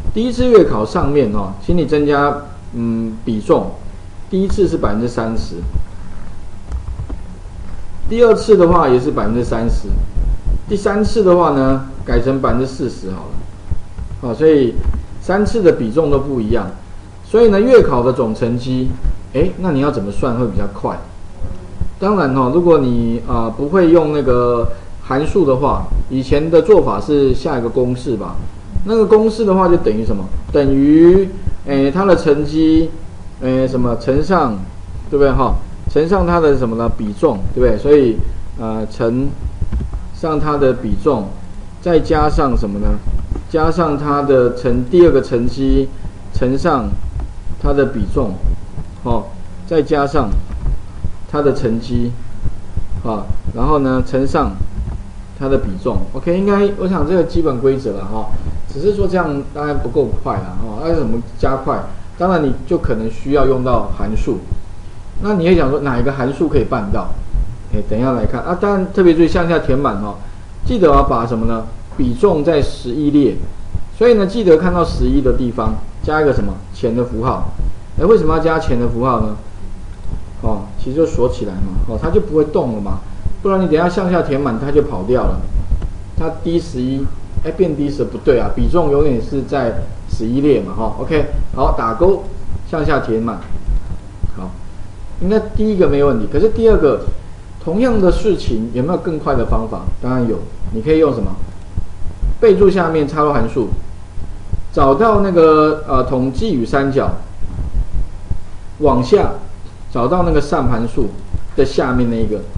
第一次月考上面请你增加比重，第一次是30%，第二次的话也是30%，第三次的话呢改成40%好了，所以3次的比重都不一样，所以呢月考的总成绩，那你要怎么算会比较快？当然如果你不会用那个函数的话，以前的做法是下一个公式吧。那个公式的话就等于什么？等于它的成绩什么乘上，对不对乘上它的什么呢？比重，对不对？所以乘上它的比重，再加上什么呢？加上它的第二个乘积乘上它的比重，再加上它的乘积，然后呢乘上它的比重 ，OK， 应该我想这个基本规则了只是说这样当然不够快啦要怎么加快？当然你就可能需要用到函数。那你会想说哪一个函数可以办到？等一下来看当然特别注意向下填满记得把什么呢？比重在11列，所以呢记得看到11的地方加一个什么钱的符号。为什么要加钱的符号呢？其实就锁起来嘛，它就不会动了嘛，不然你等一下向下填满它就跑掉了。它D11，变D10不对比重永远是在11列嘛，OK， 好，打勾，向下填满，好，应该第一个没问题。可是第二个，同样的事情有没有更快的方法？当然有，你可以用什么？备注下面插入函数，找到那个统计与三角，往下找到那个 sum 函数的下面那一个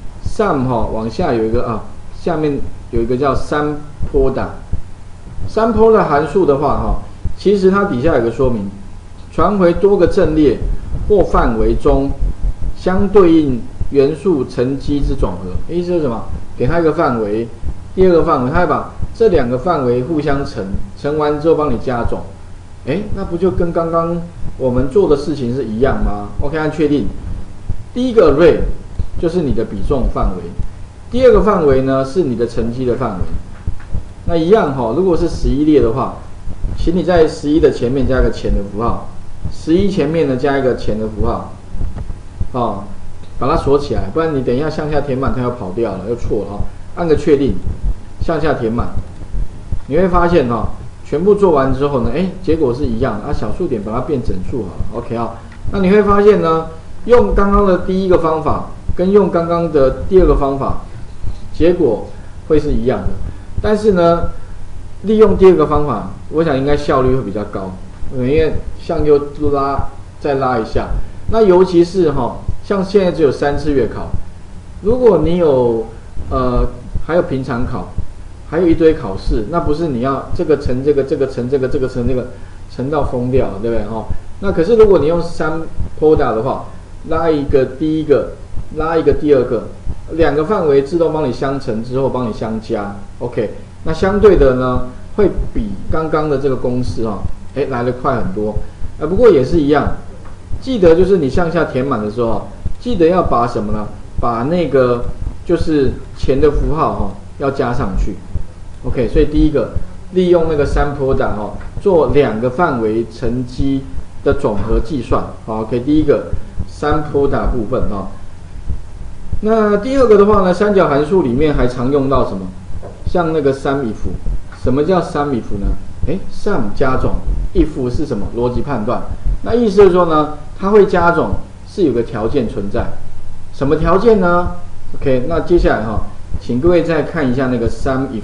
sum 往下有一个下面有一个叫samProduct 函数的话其实它底下有个说明，传回多个阵列或范围中相对应元素乘积之总和。意思是什么？给它一个范围，第二个范围，它会把这两个范围互相乘完之后帮你加总。那不就跟刚刚我们做的事情是一样吗 ？OK， 按确定。第一个 array 就是你的比重范围，第二个范围呢是你的乘积的范围。那一样如果是11列的话，请你在11的前面加一个钱的符号，11前面呢加一个钱的符号，把它锁起来，不然你等一下向下填满它又跑掉了，又错了按个确定，向下填满，你会发现全部做完之后呢，结果是一样的小数点把它变整数好了 ，OK 那你会发现呢，用刚刚的第一个方法跟用刚刚的第二个方法，结果会是一样的，但是呢，利用第二个方法，我想应该效率会比较高，因为向右再拉一下，那尤其是像现在只有3次月考，如果你有还有平常考。还有一堆考试，那不是你要这个乘这个，这个乘这个，这个乘这个，乘到疯掉了，对不对那可是如果你用samProduct的话，拉一个第一个，拉一个第二个，两个范围自动帮你相乘之后帮你相加 ，OK， 那相对的呢，会比刚刚的这个公式来得快很多，不过也是一样，记得就是你向下填满的时候记得要把什么呢？把那个就是钱的符号要加上去。OK， 所以第一个利用那个samProduct做两个范围乘积的总和计算。OK， 第一个samProduct部分那第二个的话呢，三角函数里面还常用到什么？像那个 SUMIF。什么叫 SUMIF 呢？sum 加总 ，if 是什么？逻辑判断。那意思是说呢，它会加总是有个条件存在。什么条件呢 ？OK， 那接下来请各位再看一下那个 SUMIF。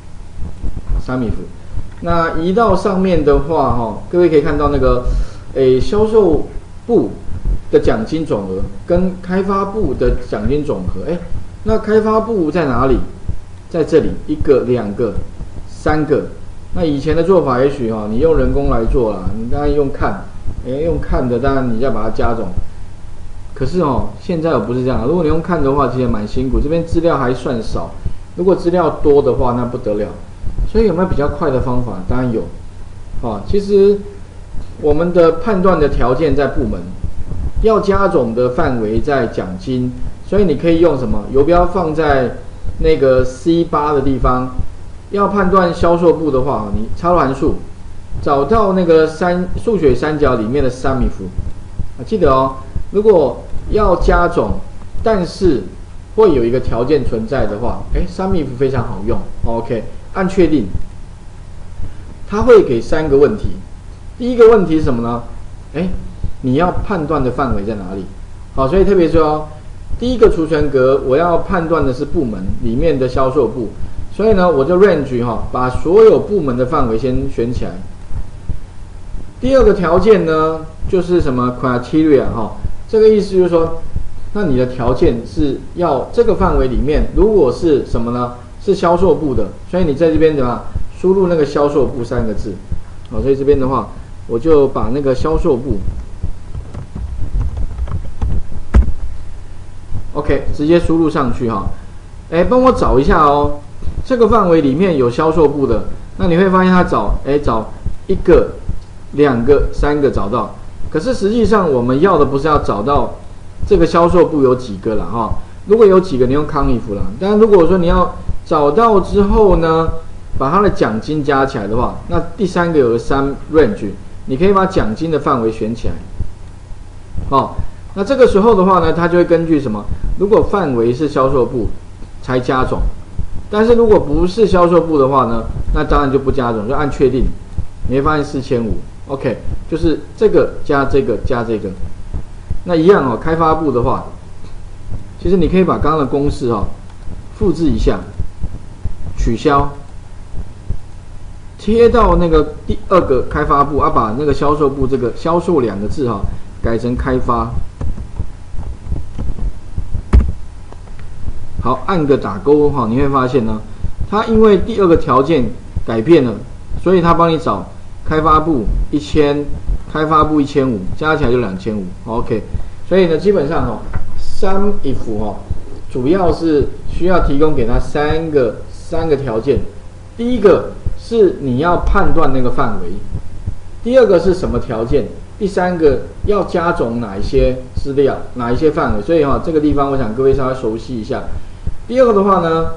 那移到上面的话各位可以看到那个销售部的奖金总额跟开发部的奖金总和，那开发部在哪里？在这里，一个、两个、3个。那以前的做法也许你用人工来做啦，你当然用看，用看的当然你要把它加总。可是现在不是这样，如果你用看的话，其实蛮辛苦，这边资料还算少。如果资料多的话，那不得了。所以有没有比较快的方法？当然有。其实我们的判断的条件在部门，要加总的范围在奖金，所以你可以用什么？游标放在那个 C8 的地方。要判断销售部的话，你插入函数找到那个数学三角里面的 SUMIF 啊，记得哦，如果要加总，但是会有一个条件存在的话，SUMIF 非常好用。OK， 按确定，它会给3个问题。第一个问题是什么呢？你要判断的范围在哪里？好，所以特别说，第一个储存格我要判断的是部门里面的销售部，所以呢，我就 range 把所有部门的范围先选起来。第二个条件呢，就是什么 criteria 这个意思就是说，那你的条件是要这个范围里面，如果是什么呢？是销售部的，所以你在这边输入那个销售部3个字。好，所以这边的话，我就把那个销售部 OK 直接输入上去帮我找一下哦，这个范围里面有销售部的，那你会发现它找1个、2个、3个找到，可是实际上我们要的不是要找到这个销售部有几个啦如果有几个，你用 CONIF 啦。但如果说你要找到之后呢，把它的奖金加起来的话，那第3个有个3 range， 你可以把奖金的范围选起来。那这个时候的话呢，它就会根据什么？如果范围是销售部才加总，但是如果不是销售部的话呢，那当然就不加总，就按确定。你会发现4500 ，OK， 就是这个加这个加这个。那一样开发部的话，其实你可以把刚刚的公式复制一下，取消，贴到那个第2个开发部把那个销售部这个销售2个字改成开发。好，按个打勾你会发现呢，它因为第2个条件改变了，所以它帮你找开发部1000，开发部1500，加起来就2500。OK， 所以呢，基本上SUMIF 主要是需要提供给他三个条件。第一个是你要判断那个范围，第2个是什么条件，第3个要加总哪一些资料，哪一些范围。所以这个地方我想各位稍微熟悉一下。第2个的话呢，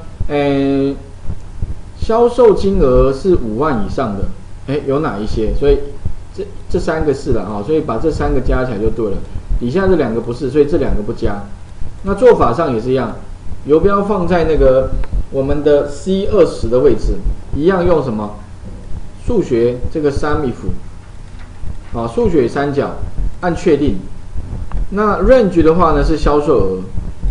销售金额是5万以上的，有哪一些？所以这3个是了所以把这3个加起来就对了。底下这2个不是，所以这2个不加。那做法上也是一样，游标放在那个我们的 C20 的位置，一样用什么？数学这个 SUMIF， 数学三角，按确定。那 range 的话呢是销售额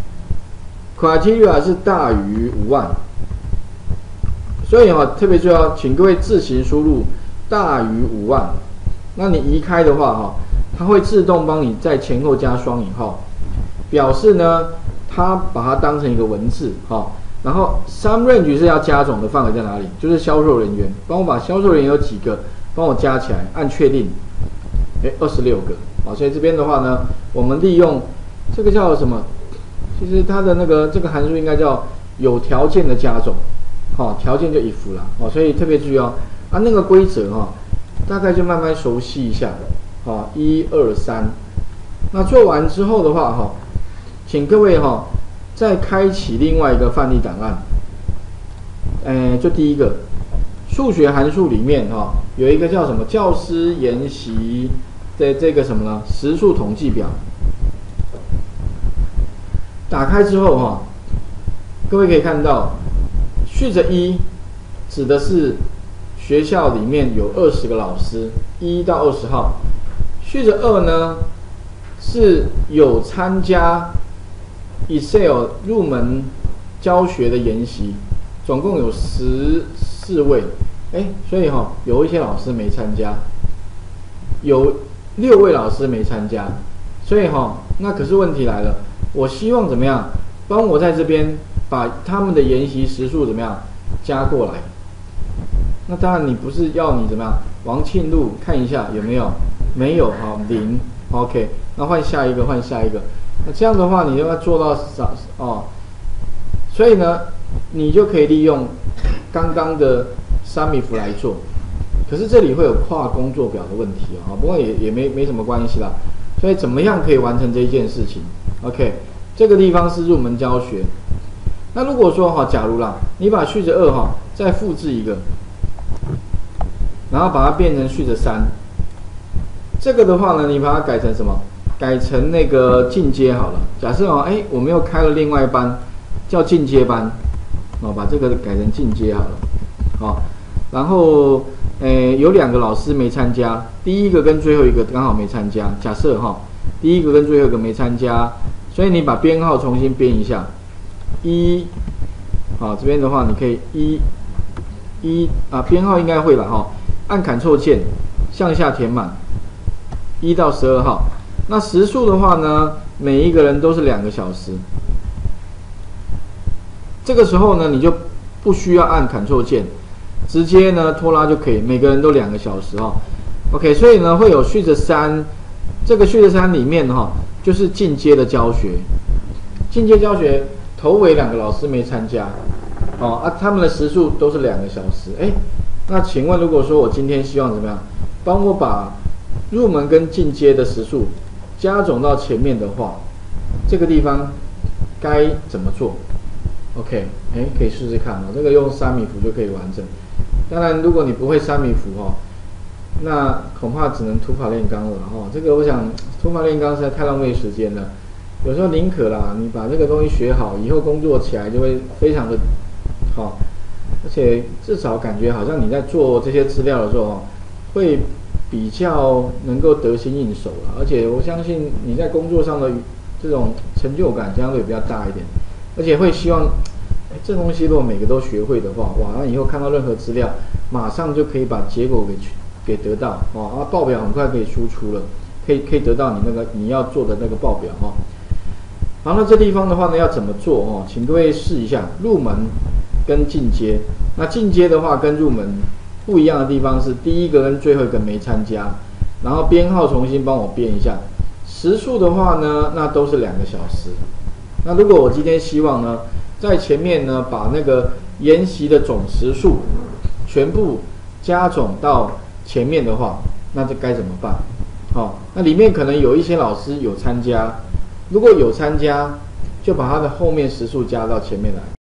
，criteria 是大于5万，所以特别重要，请各位自行输入大于5万。那你移开的话它会自动帮你在前后加双引号，表示呢它把它当成一个文字然后 sum range 是要加总的范围在哪里？就是销售人员，帮我把销售人员有几个，帮我加起来，按确定。26个所以这边的话呢，我们利用这个叫什么？其实它的这个函数应该叫有条件的加总，条件就 if 啦所以特别注意那个规则大概就慢慢熟悉一下1、2、3。那做完之后的话请各位再开启另外一个范例档案，就第1个数学函数里面有一个叫什么教师研习的这个什么呢？时数统计表。打开之后各位可以看到，序则1指的是学校里面有20个老师，1到20号。序则2呢是有参加 Excel 入门教学的研习，总共有14位，所以有一些老师没参加，有6位老师没参加，所以那可是问题来了，我希望怎么样？帮我在这边把他们的研习时数怎么样加过来？那当然你不是要你怎么样？王庆禄看一下有没有？没有0 ，OK， 那换下一个，换下一个。那这样的话，你就要做到所以呢，你就可以利用刚刚的 SUMIF 来做。可是这里会有跨工作表的问题不过也没什么关系啦。所以怎么样可以完成这一件事情 ？OK， 这个地方是入门教学。那如果说假如啦，你把序则2再复制一个， 然后把它变成序的3。这个的话呢，你把它改成什么？改成那个进阶好了。假设哦，我们又开了另外一班，叫进阶班，把这个改成进阶好了。然后有2个老师没参加，第一个跟最后一个刚好没参加。假设第一个跟最后一个没参加，所以你把编号重新编一下。这边的话你可以编号应该会了按 Ctrl 键向下填满1到12号。那时数的话呢，每一个人都是2个小时。这个时候呢，你就不需要按 Ctrl 键，直接呢拖拉就可以，每个人都2个小时OK， 所以呢会有序的3，这个序的3里面就是进阶的教学。进阶教学头尾2个老师没参加，他们的时数都是2个小时。那请问如果说我今天希望怎么样，帮我把入门跟进阶的时数加总到前面的话，这个地方该怎么做 ？OK， 可以试试看这个用3米符就可以完成。当然，如果你不会3米符那恐怕只能土法炼钢了这个我想土法炼钢实在太浪费时间了。有时候宁可啦，你把这个东西学好，以后工作起来就会非常的好，而且至少感觉好像你在做这些资料的时候会比较能够得心应手了。而且我相信你在工作上的这种成就感相对比较大一点，而且会希望这东西如果每个都学会的话，那以后看到任何资料，马上就可以把结果给得到报表很快可以输出了，可以得到你要做的那个报表好，那这地方的话呢，要怎么做请各位试一下入门跟进阶。那进阶的话跟入门不一样的地方是，第一个跟最后一个没参加，然后编号重新帮我编一下。时数的话呢，那都是2个小时。那如果我今天希望呢，在前面呢把那个研习的总时数全部加总到前面的话，那这该怎么办？那里面可能有一些老师有参加，如果有参加，就把他的后面时数加到前面来。